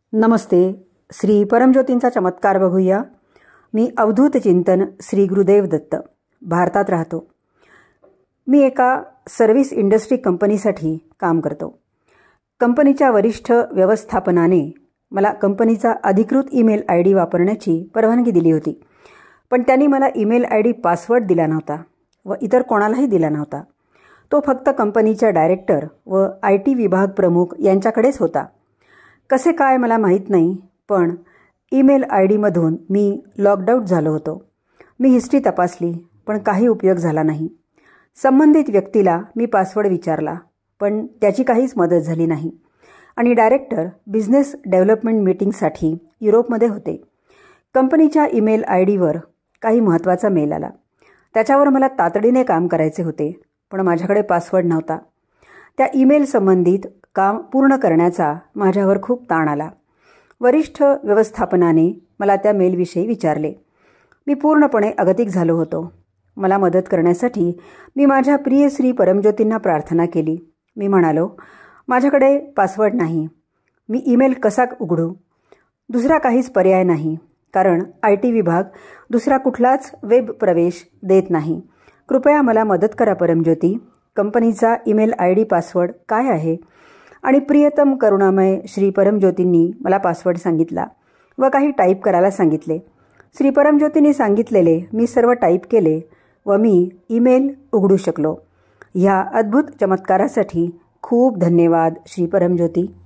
नमस्ते. श्री परमज्योतींचा चमत्कार बघूया. मी अवधूत चिंतन श्री गुरुदेव दत्त, भारतात राहतो. मी एका सर्व्हिस इंडस्ट्री कंपनीसाठी काम करतो. कंपनीच्या वरिष्ठ व्यवस्थापनाने मला कंपनीचा अधिकृत ईमेल ID वापरण्याची परवानगी दिली होती, पण त्यांनी मला ईमेल ID पासवर्ड दिला नव्हता व इतर कोणालाही दिला नव्हता. तो फक्त कंपनीच्या डायरेक्टर व IT विभाग प्रमुख यांच्याकडेच होता. कसे काय मला माहीत नाही, पण ईमेल IDमधून मी लॉग्ड आऊट झालो होतो. मी हिस्ट्री तपासली, पण काही उपयोग झाला नाही. संबंधित व्यक्तीला मी पासवर्ड विचारला, पण त्याची काहीच मदत झाली नाही. आणि डायरेक्टर बिझनेस डेव्हलपमेंट मीटिंगसाठी युरोपमध्ये होते. कंपनीच्या ईमेल IDवर काही महत्त्वाचा मेल आला. त्याच्यावर मला तातडीने काम करायचे होते, पण माझ्याकडे पासवर्ड नव्हता. त्या ईमेल संबंधित काम पूर्ण करण्याचा माझ्यावर खूप ताण आला. वरिष्ठ व्यवस्थापनाने मला त्या मेलविषयी विचारले. मी पूर्णपणे अगतिक झालो होतो. मला मदत करण्यासाठी मी माझ्या प्रिय श्री परमज्योतींना प्रार्थना केली. मी म्हणालो, माझ्याकडे पासवर्ड नाही. मी ईमेल कसा उघडू? दुसरा काहीच पर्याय नाही, कारण IT विभाग दुसरा कुठलाच वेब प्रवेश देत नाही. कृपया मला मदत करा परमज्योती. कंपनीचा ईमेल ID पासवर्ड काय आहे? आणि प्रियतम करुणामय श्री परमज्योतींनी मला पासवर्ड सांगितला व काही टाईप करायला सांगितले. श्री परमज्योतींनी सांगितलेले मी सर्व टाईप केले व मी ईमेल उघडू शकलो. ह्या अद्भुत चमत्कारासाठी खूप धन्यवाद श्री परमज्योती.